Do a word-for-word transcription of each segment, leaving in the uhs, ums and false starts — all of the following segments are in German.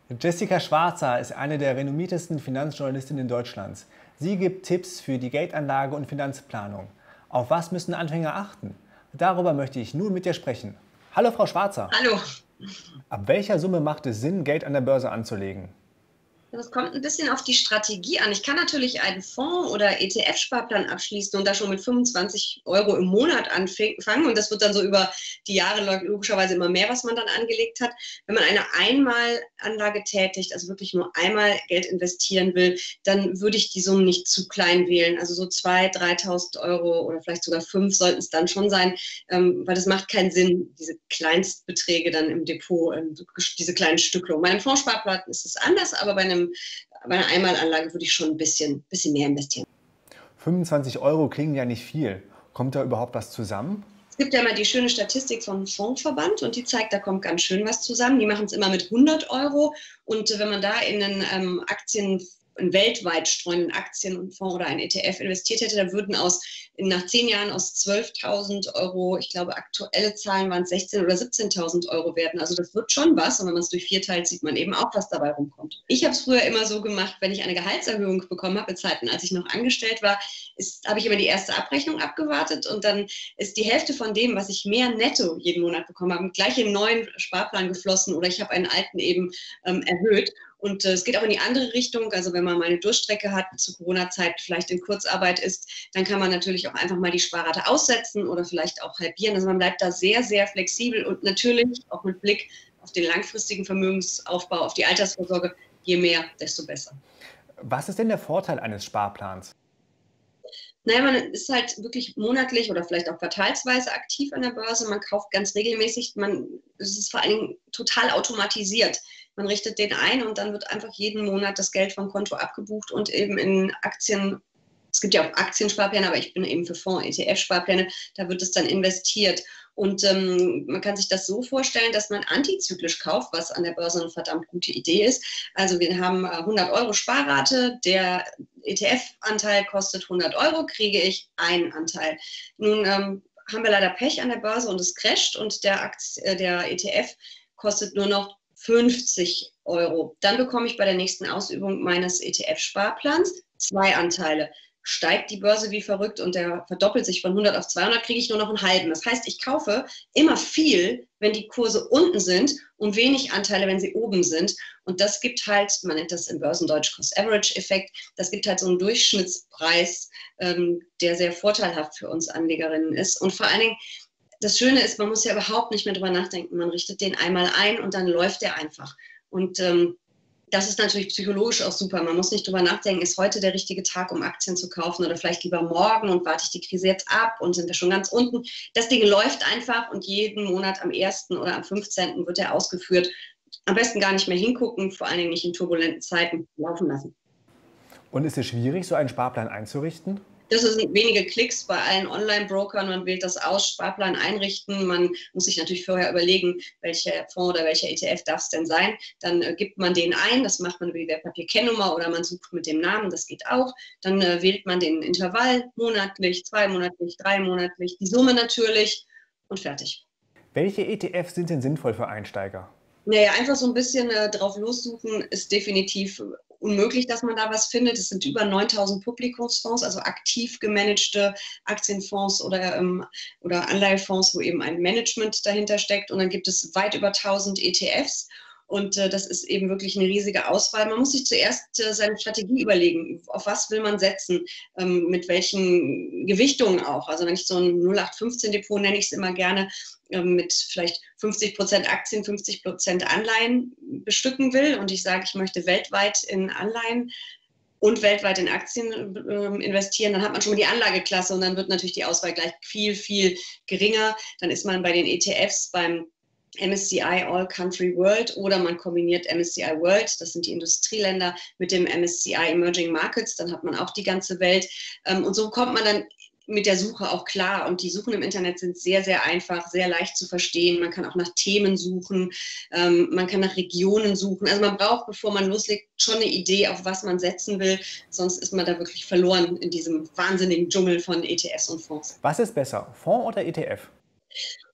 Jessica Schwarzer ist eine der renommiertesten Finanzjournalistinnen Deutschlands. Sie gibt Tipps für die Geldanlage und Finanzplanung. Auf was müssen Anfänger achten? Darüber möchte ich nun mit dir sprechen. Hallo Frau Schwarzer. Hallo. Ab welcher Summe macht es Sinn, Geld an der Börse anzulegen? Das kommt ein bisschen auf die Strategie an. Ich kann natürlich einen Fonds- oder E T F-Sparplan abschließen und da schon mit fünfundzwanzig Euro im Monat anfangen. Und das wird dann so über die Jahre logischerweise immer mehr, was man dann angelegt hat. Wenn man eine Einmalanlage tätigt, also wirklich nur einmal Geld investieren will, dann würde ich die Summen nicht zu klein wählen. Also so zweitausend, dreitausend Euro oder vielleicht sogar fünf sollten es dann schon sein, weil das macht keinen Sinn, diese Kleinstbeträge dann im Depot, diese kleinen Stückelungen. Bei einem Fondssparplan ist es anders, aber bei einem bei einer Einmalanlage würde ich schon ein bisschen, bisschen mehr investieren. fünfundzwanzig Euro klingen ja nicht viel. Kommt da überhaupt was zusammen? Es gibt ja immer die schöne Statistik vom Fondsverband und die zeigt, da kommt ganz schön was zusammen. Die machen es immer mit hundert Euro und wenn man da in einen ähm, Aktien einen weltweit streuenden Aktienfonds oder einen E T F investiert hätte, dann würden aus, nach zehn Jahren aus zwölftausend Euro, ich glaube aktuelle Zahlen waren es sechzehntausend oder siebzehntausend Euro werden. Also das wird schon was und wenn man es durch vier teilt, sieht man eben auch, was dabei rumkommt. Ich habe es früher immer so gemacht, wenn ich eine Gehaltserhöhung bekommen habe, in Zeiten, als ich noch angestellt war, habe ich immer die erste Abrechnung abgewartet und dann ist die Hälfte von dem, was ich mehr netto jeden Monat bekommen habe, gleich in einen neuen Sparplan geflossen oder ich habe einen alten eben ähm, erhöht. Und äh, es geht auch in die andere Richtung. Also wenn man mal eine Durchstrecke hat, zu Corona-Zeit vielleicht in Kurzarbeit ist, dann kann man natürlich auch einfach mal die Sparrate aussetzen oder vielleicht auch halbieren. Also man bleibt da sehr, sehr flexibel und natürlich auch mit Blick auf den langfristigen Vermögensaufbau, auf die Altersvorsorge, je mehr, desto besser. Was ist denn der Vorteil eines Sparplans? Naja, man ist halt wirklich monatlich oder vielleicht auch quartalsweise aktiv an der Börse. Man kauft ganz regelmäßig. Man, es ist vor allen Dingen total automatisiert. Man richtet den ein und dann wird einfach jeden Monat das Geld vom Konto abgebucht und eben in Aktien. Es gibt ja auch Aktiensparpläne, aber ich bin eben für Fonds-E T F-Sparpläne. Da wird es dann investiert. Und ähm, man kann sich das so vorstellen, dass man antizyklisch kauft, was an der Börse eine verdammt gute Idee ist. Also wir haben äh, hundert Euro Sparrate, der E T F-Anteil kostet hundert Euro, kriege ich einen Anteil. Nun ähm, haben wir leider Pech an der Börse und es crasht und der, Aktie, äh, der E T F kostet nur noch fünfzig Euro. Dann bekomme ich bei der nächsten Ausübung meines E T F-Sparplans zwei Anteile. Steigt die Börse wie verrückt und der verdoppelt sich von hundert auf zweihundert, kriege ich nur noch einen halben. Das heißt, ich kaufe immer viel, wenn die Kurse unten sind und wenig Anteile, wenn sie oben sind. Und das gibt halt, man nennt das im Börsendeutsch Cost-Average-Effekt, das gibt halt so einen Durchschnittspreis, ähm, der sehr vorteilhaft für uns Anlegerinnen ist. Und vor allen Dingen, das Schöne ist, man muss ja überhaupt nicht mehr drüber nachdenken. Man richtet den einmal ein und dann läuft der einfach. Und ähm, das ist natürlich psychologisch auch super. Man muss nicht drüber nachdenken, ist heute der richtige Tag, um Aktien zu kaufen oder vielleicht lieber morgen und warte ich die Krise jetzt ab und sind wir schon ganz unten. Das Ding läuft einfach und jeden Monat am ersten oder am fünfzehnten wird er ausgeführt. Am besten gar nicht mehr hingucken, vor allen Dingen nicht in turbulenten Zeiten laufen lassen. Und ist es schwierig, so einen Sparplan einzurichten? Das sind wenige Klicks bei allen Online-Brokern. Man wählt das aus, Sparplan einrichten. Man muss sich natürlich vorher überlegen, welcher Fonds oder welcher E T F darf es denn sein. Dann äh, gibt man den ein, das macht man über die Wertpapier-Kennnummer oder man sucht mit dem Namen, das geht auch. Dann äh, wählt man den Intervall monatlich, zweimonatlich, dreimonatlich, die Summe natürlich und fertig. Welche E T Fs sind denn sinnvoll für Einsteiger? Naja, einfach so ein bisschen äh, drauf lossuchen ist definitiv unmöglich, dass man da was findet. Es sind über neuntausend Publikumsfonds, also aktiv gemanagte Aktienfonds oder, ähm, oder Anleihefonds, wo eben ein Management dahinter steckt. Und dann gibt es weit über tausend E T Fs. Und äh, das ist eben wirklich eine riesige Auswahl. Man muss sich zuerst äh, seine Strategie überlegen, auf was will man setzen, ähm, mit welchen Gewichtungen auch. Also wenn ich so ein null acht fünfzehn Depot nenne ich es immer gerne, ähm, mit vielleicht fünfzig Prozent Aktien, fünfzig Prozent Anleihen bestücken will und ich sage, ich möchte weltweit in Anleihen und weltweit in Aktien äh, investieren, dann hat man schon mal die Anlageklasse und dann wird natürlich die Auswahl gleich viel, viel geringer. Dann ist man bei den E T Fs beim M S C I All Country World oder man kombiniert M S C I World, das sind die Industrieländer, mit dem M S C I Emerging Markets, dann hat man auch die ganze Welt. Und so kommt man dann mit der Suche auch klar. Und die Suchen im Internet sind sehr, sehr einfach, sehr leicht zu verstehen. Man kann auch nach Themen suchen, man kann nach Regionen suchen. Also man braucht, bevor man loslegt, schon eine Idee, auf was man setzen will. Sonst ist man da wirklich verloren in diesem wahnsinnigen Dschungel von E T Fs und Fonds. Was ist besser, Fonds oder E T F?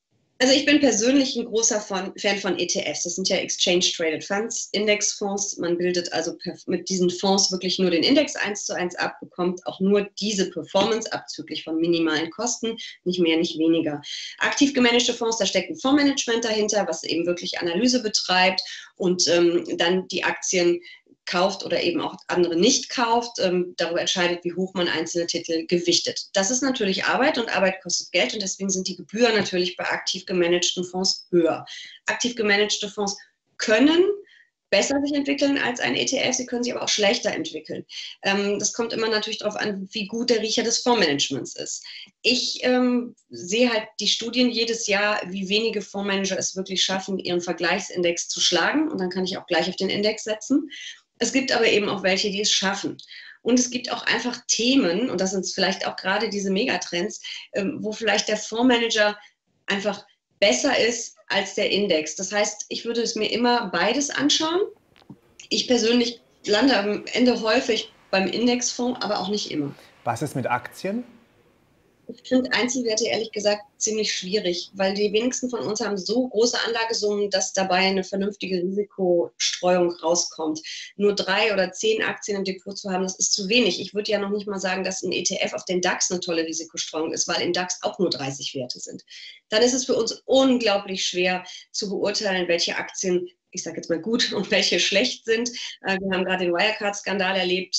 Also ich bin persönlich ein großer von, Fan von E T Fs. Das sind ja Exchange Traded Funds, Indexfonds. Man bildet also mit diesen Fonds wirklich nur den Index eins zu eins ab, bekommt auch nur diese Performance abzüglich von minimalen Kosten, nicht mehr, nicht weniger. Aktiv gemanagte Fonds, da steckt ein Fondsmanagement dahinter, was eben wirklich Analyse betreibt und ähm, dann die Aktien kauft oder eben auch andere nicht kauft, ähm, darüber entscheidet, wie hoch man einzelne Titel gewichtet. Das ist natürlich Arbeit und Arbeit kostet Geld und deswegen sind die Gebühren natürlich bei aktiv gemanagten Fonds höher. Aktiv gemanagte Fonds können besser sich entwickeln als ein E T F, sie können sich aber auch schlechter entwickeln. Ähm, das kommt immer natürlich darauf an, wie gut der Riecher des Fondsmanagements ist. Ich ähm, sehe halt die Studien jedes Jahr, wie wenige Fondsmanager es wirklich schaffen, ihren Vergleichsindex zu schlagen und dann kann ich auch gleich auf den Index setzen. Es gibt aber eben auch welche, die es schaffen. Und es gibt auch einfach Themen, und das sind vielleicht auch gerade diese Megatrends, ähm, wo vielleicht der Fondsmanager einfach besser ist als der Index. Das heißt, ich würde es mir immer beides anschauen. Ich persönlich lande am Ende häufig beim Indexfonds, aber auch nicht immer. Was ist mit Aktien? Ich finde Einzelwerte ehrlich gesagt ziemlich schwierig, weil die wenigsten von uns haben so große Anlagesummen, dass dabei eine vernünftige Risikostreuung rauskommt. Nur drei oder zehn Aktien im Depot zu haben, das ist zu wenig. Ich würde ja noch nicht mal sagen, dass ein E T F auf den DAX eine tolle Risikostreuung ist, weil im DAX auch nur dreißig Werte sind. Dann ist es für uns unglaublich schwer zu beurteilen, welche Aktien, ich sage jetzt mal gut und welche schlecht sind. Wir haben gerade den Wirecard-Skandal erlebt.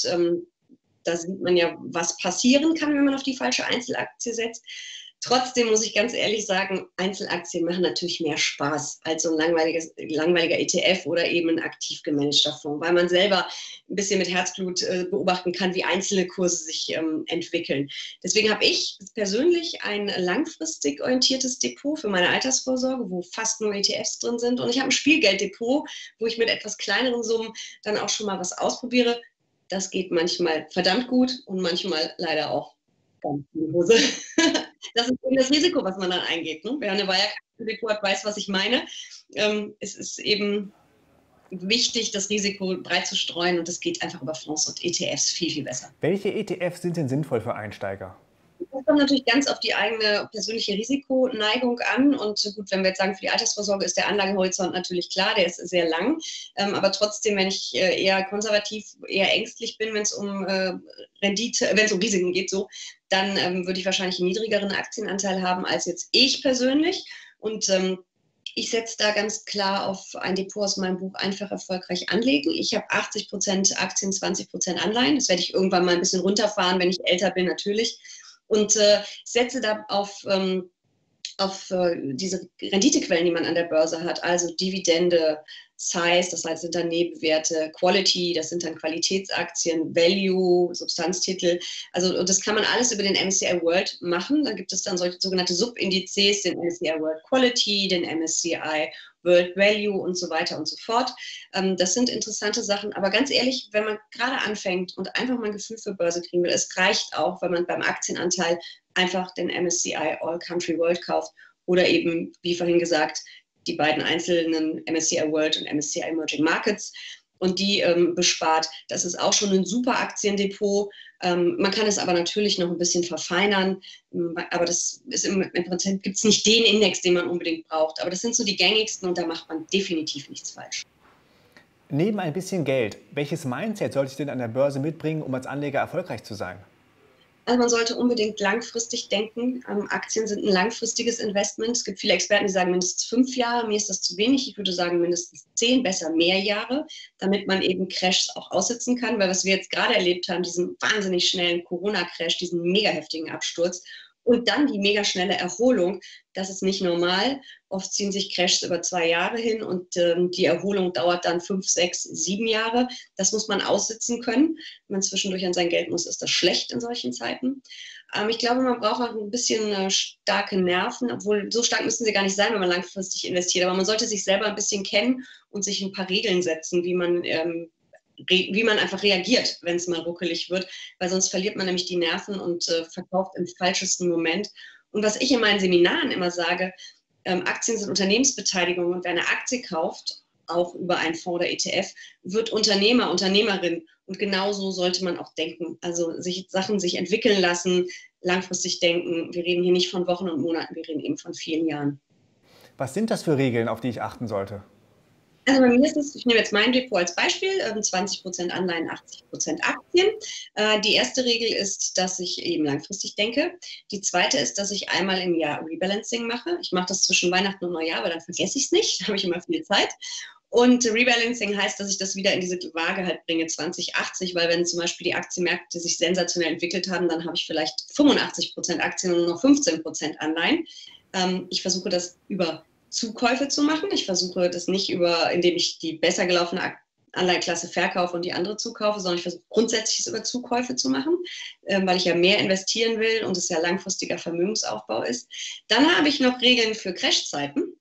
Da sieht man ja, was passieren kann, wenn man auf die falsche Einzelaktie setzt. Trotzdem muss ich ganz ehrlich sagen, Einzelaktien machen natürlich mehr Spaß als so ein langweiliges, langweiliger E T F oder eben ein aktiv gemanagter Fonds, weil man selber ein bisschen mit Herzblut äh, beobachten kann, wie einzelne Kurse sich ähm, entwickeln. Deswegen habe ich persönlich ein langfristig orientiertes Depot für meine Altersvorsorge, wo fast nur E T Fs drin sind. Und ich habe ein Spielgelddepot, wo ich mit etwas kleineren Summen dann auch schon mal was ausprobiere. Das geht manchmal verdammt gut und manchmal leider auch ganz in die Hose. Das ist eben das Risiko, was man dann eingeht. Ne? Wer eine Wirecard-Depot hat, weiß, was ich meine. Ähm, es ist eben wichtig, das Risiko breit zu streuen und das geht einfach über Fonds und E T Fs viel, viel besser. Welche E T Fs sind denn sinnvoll für Einsteiger? Das kommt natürlich ganz auf die eigene persönliche Risikoneigung an. Und gut, wenn wir jetzt sagen, für die Altersvorsorge ist der Anlagehorizont natürlich klar, der ist sehr lang. Ähm, aber trotzdem, wenn ich äh, eher konservativ, eher ängstlich bin, wenn es um äh, Rendite, wenn es um Risiken geht, so, dann ähm, würde ich wahrscheinlich einen niedrigeren Aktienanteil haben als jetzt ich persönlich. Und ähm, ich setze da ganz klar auf ein Depot aus meinem Buch Einfach erfolgreich anlegen. Ich habe achtzig Prozent Aktien, zwanzig Prozent Anleihen. Das werde ich irgendwann mal ein bisschen runterfahren, wenn ich älter bin, natürlich. Und äh, setze da auf, ähm, auf äh, diese Renditequellen, die man an der Börse hat, also Dividende, Size, das heißt, sind dann Nebenwerte, Quality, das sind dann Qualitätsaktien, Value, Substanztitel. Also und das kann man alles über den M S C I World machen. Da gibt es dann solche sogenannte Subindizes, den M S C I World Quality, den M S C I World Value und so weiter und so fort. Ähm, das sind interessante Sachen. Aber ganz ehrlich, wenn man gerade anfängt und einfach mal ein Gefühl für Börse kriegen will, es reicht auch, wenn man beim Aktienanteil einfach den M S C I All Country World kauft oder eben, wie vorhin gesagt, die beiden einzelnen M S C I World und M S C I Emerging Markets und die ähm, bespart. Das ist auch schon ein super Aktiendepot. Ähm, man kann es aber natürlich noch ein bisschen verfeinern, aber das ist im, im Prinzip gibt es nicht den Index, den man unbedingt braucht. Aber das sind so die gängigsten und da macht man definitiv nichts falsch. Neben ein bisschen Geld, welches Mindset sollte ich denn an der Börse mitbringen, um als Anleger erfolgreich zu sein? Also man sollte unbedingt langfristig denken. Ähm, Aktien sind ein langfristiges Investment. Es gibt viele Experten, die sagen mindestens fünf Jahre. Mir ist das zu wenig. Ich würde sagen mindestens zehn, besser mehr Jahre, damit man eben Crashs auch aussitzen kann. Weil was wir jetzt gerade erlebt haben, diesen wahnsinnig schnellen Corona-Crash, diesen mega heftigen Absturz und dann die mega schnelle Erholung, das ist nicht normal. Oft ziehen sich Crashs über zwei Jahre hin und ähm, die Erholung dauert dann fünf, sechs, sieben Jahre. Das muss man aussitzen können. Wenn man zwischendurch an sein Geld muss, ist das schlecht in solchen Zeiten. Ähm, ich glaube, man braucht auch ein bisschen äh, starke Nerven, obwohl so stark müssen sie gar nicht sein, wenn man langfristig investiert. Aber man sollte sich selber ein bisschen kennen und sich ein paar Regeln setzen, wie man ähm, wie man einfach reagiert, wenn es mal ruckelig wird, weil sonst verliert man nämlich die Nerven und äh, verkauft im falschesten Moment. Und was ich in meinen Seminaren immer sage, ähm, Aktien sind Unternehmensbeteiligung und wer eine Aktie kauft, auch über einen Fonds oder E T F, wird Unternehmer, Unternehmerin und genauso sollte man auch denken, also sich Sachen sich entwickeln lassen, langfristig denken. Wir reden hier nicht von Wochen und Monaten, wir reden eben von vielen Jahren. Was sind das für Regeln, auf die ich achten sollte? Also bei mir ist es, ich nehme jetzt mein Depot als Beispiel, zwanzig Prozent Anleihen, achtzig Prozent Aktien. Die erste Regel ist, dass ich eben langfristig denke. Die zweite ist, dass ich einmal im Jahr Rebalancing mache. Ich mache das zwischen Weihnachten und Neujahr, aber dann vergesse ich es nicht, da habe ich immer viel Zeit. Und Rebalancing heißt, dass ich das wieder in diese Waage halt bringe, zwanzig achtzig, weil wenn zum Beispiel die Aktienmärkte sich sensationell entwickelt haben, dann habe ich vielleicht fünfundachtzig Prozent Aktien und nur noch fünfzehn Prozent Anleihen. Ich versuche das über Zukäufe zu machen. Ich versuche das nicht über, indem ich die besser gelaufene Anleihenklasse verkaufe und die andere zukaufe, sondern ich versuche grundsätzlich es über Zukäufe zu machen, weil ich ja mehr investieren will und es ja langfristiger Vermögensaufbau ist. Dann habe ich noch Regeln für Crashzeiten,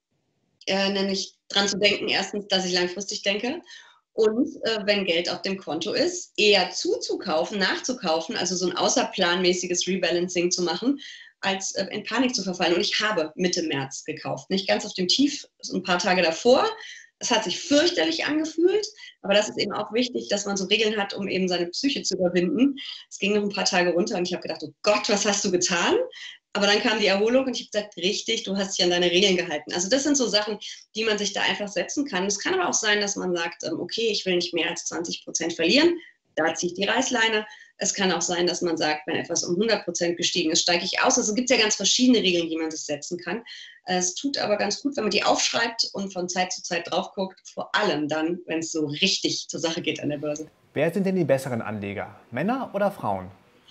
nämlich dran zu denken, erstens, dass ich langfristig denke und wenn Geld auf dem Konto ist, eher zuzukaufen, nachzukaufen, also so ein außerplanmäßiges Rebalancing zu machen, als in Panik zu verfallen. Und ich habe Mitte März gekauft. Nicht ganz auf dem Tief, ein paar Tage davor. Es hat sich fürchterlich angefühlt, aber das ist eben auch wichtig, dass man so Regeln hat, um eben seine Psyche zu überwinden. Es ging noch ein paar Tage runter und ich habe gedacht, oh Gott, was hast du getan? Aber dann kam die Erholung und ich habe gesagt, richtig, du hast dich an deine Regeln gehalten. Also das sind so Sachen, die man sich da einfach setzen kann. Es kann aber auch sein, dass man sagt, okay, ich will nicht mehr als zwanzig Prozent verlieren. Da ziehe ich die Reißleine. Es kann auch sein, dass man sagt, wenn etwas um hundert Prozent gestiegen ist, steige ich aus. Also es gibt ja ganz verschiedene Regeln, die man sich setzen kann. Es tut aber ganz gut, wenn man die aufschreibt und von Zeit zu Zeit drauf guckt, vor allem dann, wenn es so richtig zur Sache geht an der Börse. Wer sind denn die besseren Anleger? Männer oder Frauen?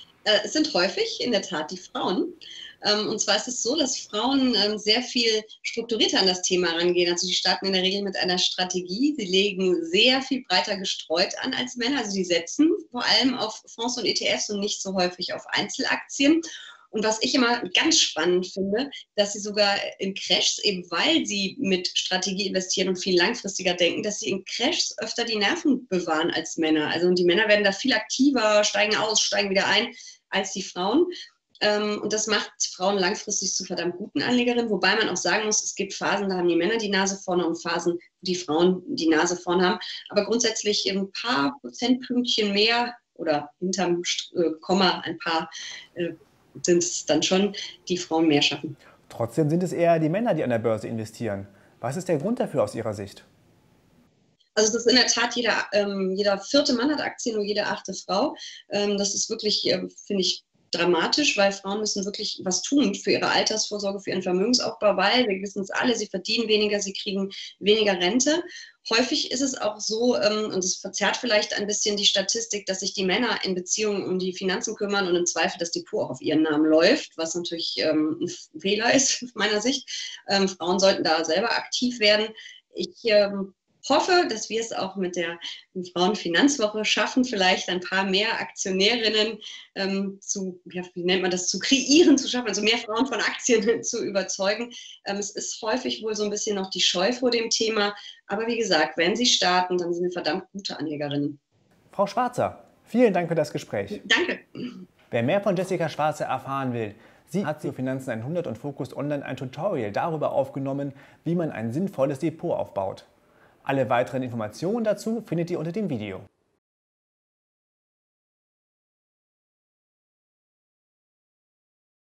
Es sind häufig in der Tat die Frauen. Und zwar ist es so, dass Frauen sehr viel strukturierter an das Thema rangehen. Also die starten in der Regel mit einer Strategie. Sie legen sehr viel breiter gestreut an als Männer. Also die setzen vor allem auf Fonds und E T Fs und nicht so häufig auf Einzelaktien. Und was ich immer ganz spannend finde, dass sie sogar in Crashs, eben weil sie mit Strategie investieren und viel langfristiger denken, dass sie in Crashs öfter die Nerven bewahren als Männer. Also die Männer werden da viel aktiver, steigen aus, steigen wieder ein als die Frauen. Und das macht Frauen langfristig zu verdammt guten Anlegerinnen, wobei man auch sagen muss, es gibt Phasen, da haben die Männer die Nase vorne und Phasen, wo die Frauen die Nase vorne haben. Aber grundsätzlich ein paar Prozentpünktchen mehr oder hinterm Komma ein paar sind es dann schon, die Frauen mehr schaffen. Trotzdem sind es eher die Männer, die an der Börse investieren. Was ist der Grund dafür aus Ihrer Sicht? Also das ist in der Tat, jeder, ähm, jeder vierte Mann hat Aktien und jede achte Frau. Ähm, das ist wirklich, äh, finde ich, dramatisch, weil Frauen müssen wirklich was tun für ihre Altersvorsorge, für ihren Vermögensaufbau, weil wir wissen es alle, sie verdienen weniger, sie kriegen weniger Rente. Häufig ist es auch so, ähm, und es verzerrt vielleicht ein bisschen die Statistik, dass sich die Männer in Beziehungen um die Finanzen kümmern und im Zweifel das Depot auch auf ihren Namen läuft, was natürlich ähm, ein Fehler ist, aus meiner Sicht. Ähm, Frauen sollten da selber aktiv werden. Ich ähm, hoffe, dass wir es auch mit der Frauenfinanzwoche schaffen, vielleicht ein paar mehr Aktionärinnen ähm, zu, ja, wie nennt man das, zu kreieren, zu schaffen, also mehr Frauen von Aktien zu überzeugen. Ähm, es ist häufig wohl so ein bisschen noch die Scheu vor dem Thema, aber wie gesagt, wenn Sie starten, dann sind Sie verdammt gute Anlegerinnen. Frau Schwarzer, vielen Dank für das Gespräch. Danke. Wer mehr von Jessica Schwarzer erfahren will, sie hat zu Finanzen hundert und Focus Online ein Tutorial darüber aufgenommen, wie man ein sinnvolles Depot aufbaut. Alle weiteren Informationen dazu findet ihr unter dem Video.